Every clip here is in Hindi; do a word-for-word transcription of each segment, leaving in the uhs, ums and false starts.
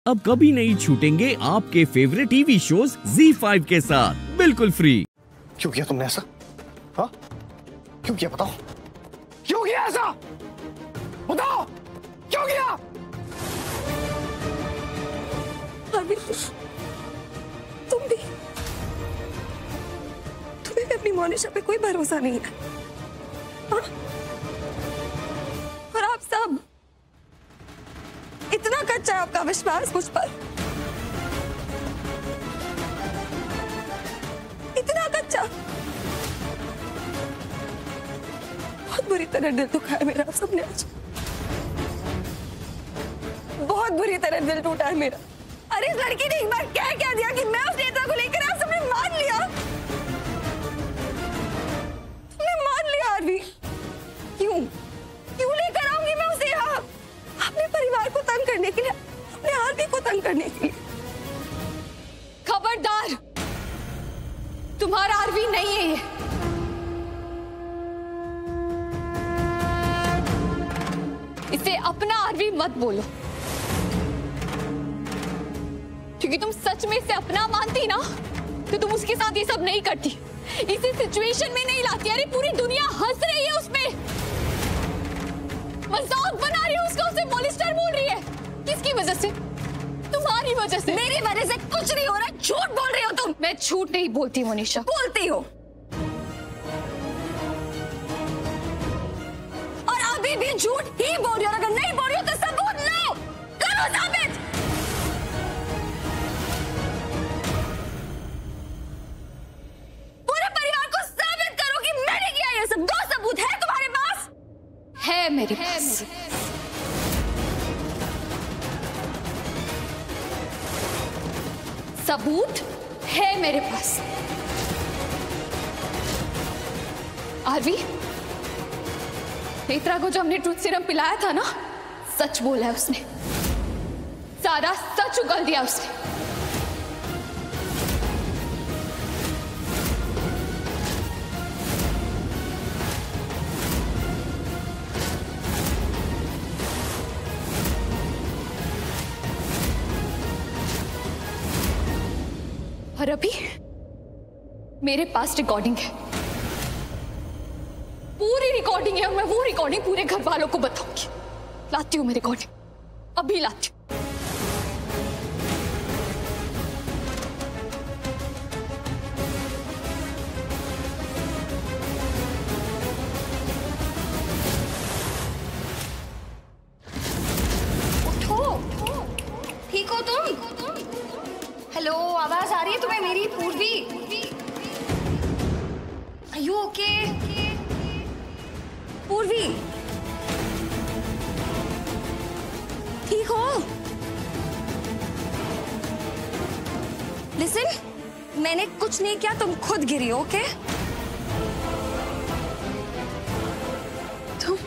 अब कभी नहीं छूटेंगे आपके favourite TV shows Zee five के साथ बिल्कुल फ्री। क्यों किया तुमने ऐसा? हाँ? क्यों किया बताओ? क्यों किया ऐसा? बताओ क्यों किया? अभी तुम भी तुम्हें भी अपनी मोनिशा पे कोई भरोसा नहीं है, हाँ? और आप सब इतना कच्चा है आपका विश्वास मुझ पर, इतना कच्चा। बहुत बुरी तरह दिल दुखा है मेरा सबने आज, बहुत बुरी तरह दिल टूटा है मेरा। अरे इस लड़की ने एक बार क्या क्या दिया कि मैं उस नेता को लेकर आप सबने मान लिया, तुमने मान लिया आरवी। क्यों क्यों लेकर आऊंगी मैं उसे यहाँ अपने परिवार को तंग करने के लिए, अपने आरवी को तंग करने के लिए? खबरदार, तुम्हारा आरवी नहीं है ये। इसे अपना आरवी मत बोलो, क्योंकि तुम सच में इसे अपना मानती ना तो तुम उसके साथ ये सब नहीं करती, इसे सिचुएशन में नहीं लाती। अरे पूरी दुनिया हंस रही है उसमें, मजाक बना रही है उसका, उसे मॉलिस्टर बोल रही है। किसकी वजह से? तुम्हारी वजह से। मेरी वजह से कुछ नहीं हो रहा, झूठ बोल रही हो तुम। मैं झूठ नहीं बोलती मोनिशा। बोलती हो, और अभी भी झूठ ही बोल रही हो। अगर नहीं बोल रही हो तो सबूत लो, करो साबित। पूरे परिवार को साबित करो कि मैंने किया ये सब। दो सबूत है तुम्हारे पास? है मेरे पास। सबूत है मेरे पास। आरवी, नेत्रा को जो हमने ट्रूथ सीरम पिलाया था ना, सच बोला है उसने, सारा सच उगल दिया उसने। और अभी मेरे पास रिकॉर्डिंग है, पूरी रिकॉर्डिंग है, और मैं वो रिकॉर्डिंग पूरे घर वालों को बताऊंगी। लाती हूँ मैं रिकॉर्डिंग, अभी लाती हूँ। उठो, ठीक हो तुम? हेलो, आवाज आ रही है तुम्हें मेरी? पूर्वी, आर यू ओके? पूर्वी, ठीक हो? लिसन, मैंने कुछ नहीं किया, तुम खुद गिरी हो, ओके? तुम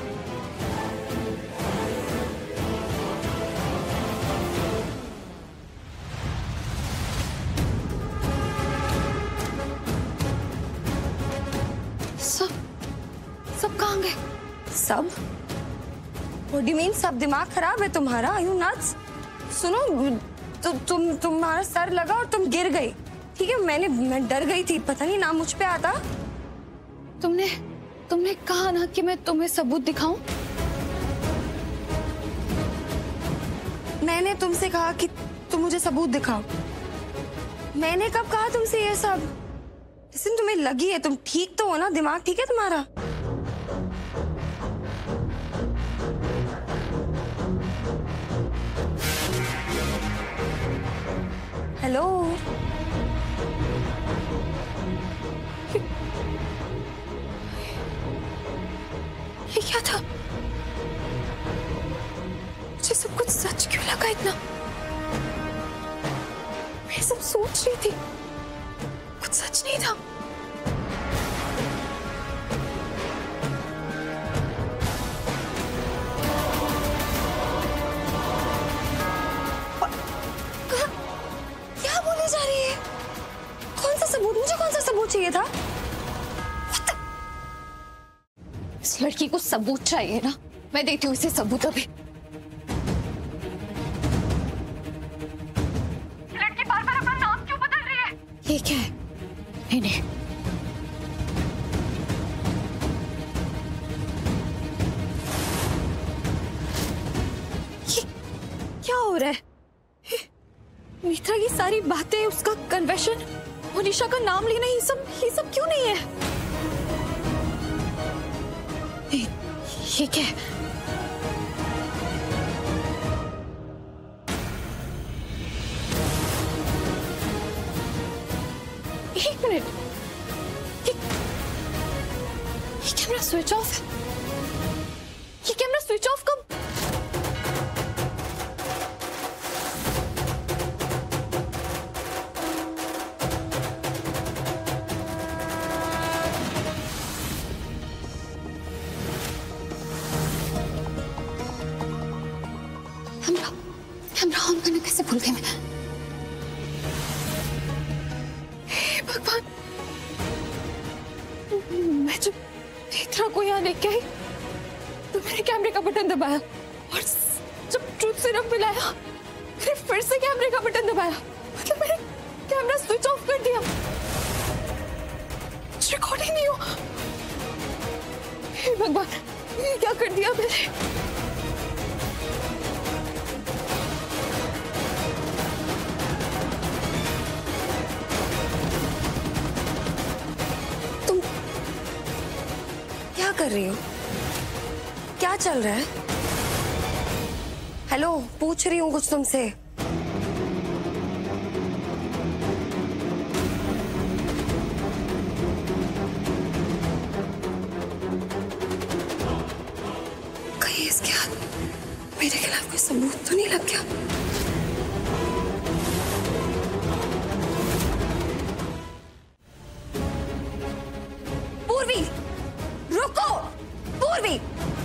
सब सब कहाँ गए? सब? What do you mean, सब? दिमाग खराब है तुम्हारा? Are you nuts? सुनो, तु, तुम तुम्हारा सर लगा और तुम गिर गई, ठीक है? मैंने मैं डर गई थी, पता नहीं ना मुझ पे आता। तुमने तुमने कहा ना कि मैं तुम्हें सबूत दिखाऊं। मैंने तुमसे कहा कि तुम मुझे सबूत दिखाओ। मैंने कब कहा तुमसे ये सब? Listen, तुम्हें लगी है, तुम ठीक तो हो ना? दिमाग ठीक है तुम्हारा? हेलो, ये क्या था? मुझे सब कुछ सच क्यों लगा इतना? मैं सब सोच रही थी, कुछ सच नहीं था। क्या बोली जा रही है? कौन सा सबूत? मुझे कौन सा सबूत चाहिए था? इस लड़की को सबूत चाहिए ना, मैं देती हूँ इसे सबूत अभी। ये क्या है? नहीं नहीं, ये क्या हो रहा है? नेत्रा की सारी बातें, उसका कन्फेशन, मोनिशा का नाम लेना, ये सब ये सब क्यों नहीं है? ये, ये क्या है? एक मिनट, ये, ये कैमरा स्विच ऑफ है। ये कैमरा स्विच ऑफ कब? कैमरा कैमरा ऑन करना कैसे भूल गई मैं? भगवान, मैं जब नेत्रा को यहाँ लेके आई तो मैंने कैमरे का बटन दबाया, और जब ट्रूथ सीरम पिलाया मैंने फिर से कैमरे का बटन दबाया। मतलब मैंने कैमरा स्विच ऑफ कर दिया, रिकॉर्डिंग नहीं हो। हे भगवान, ये क्या कर दिया मैंने? क्या कर रही हो? क्या चल रहा है? हेलो, पूछ रही हूँ कुछ तुमसे। कहीं इसके हाथ मेरे खिलाफ कोई सबूत तो नहीं लग गया? पूर्वी, रुको! पूर्वी,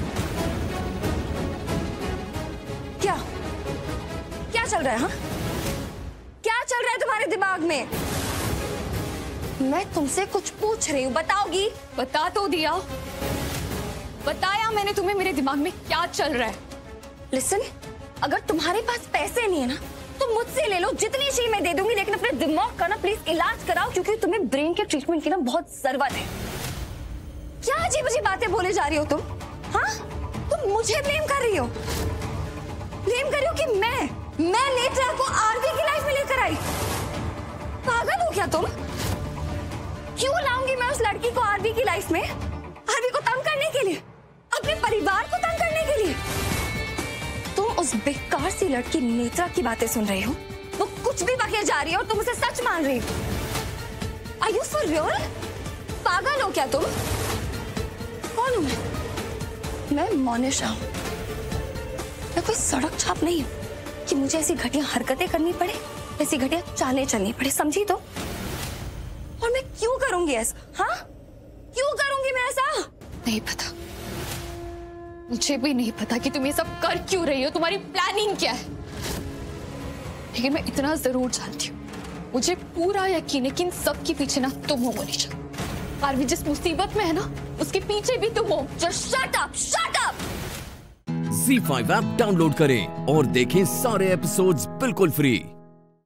क्या क्या चल रहा है? हाँ, क्या चल रहा है तुम्हारे दिमाग में? मैं तुमसे कुछ पूछ रही हूँ, बताओगी? बता तो दिया, बताया मैंने तुम्हें मेरे दिमाग में क्या चल रहा है। लिसन, अगर तुम्हारे पास पैसे नहीं है ना तो मुझसे ले लो, जितनी चाहिए मैं दे दूंगी, लेकिन अपने दिमाग का ना प्लीज इलाज कराओ, क्योंकि तुम्हें ब्रेन के ट्रीटमेंट की ना बहुत जरूरत है। क्या अजीब अजीब बातें बोले जा रही हो तुम? हाँ, तुम मुझे ब्लेम कर रही हो? ब्लेम कर रही हो कि मैं मैं नेत्रा को आरवी की लाइफ में लेकर आई? पागल हो क्या तुम? क्यों लाऊंगी मैं उस लड़की को आरवी की लाइफ में? आरवी को तंग करने के लिए, अपने परिवार को तंग करने के लिए? तुम उस बेकार सी लड़की नेत्रा की बातें सुन रही हो, वो कुछ भी बके जा रही है और तुम उसे सच मान रही हो। Are you for real? पागल हो क्या तुम? कौन हूं मैं? मैं मोनिशा हूं। मैं कोई सड़क छाप नहीं हूं कि मुझे ऐसी घटिया हरकतें करनी पड़े, ऐसी घटिया चालें चलनी पड़े, समझी? तो और मैं क्यों करूंगी ऐसा? हाँ, क्यों करूंगी मैं ऐसा? नहीं पता, मुझे भी नहीं पता कि तुम ये सब कर क्यों रही हो, तुम्हारी प्लानिंग क्या है। लेकिन मैं इतना जरूर जानती हूँ, मुझे पूरा यकीन है कि इन सब के पीछे ना तुम हो मोनिशा। आरवी जिस मुसीबत में है ना, उसके पीछे भी तुम हो। Just shut up, shut up! Zee five app download करें और देखें सारे एपिसोड्स बिल्कुल फ्री।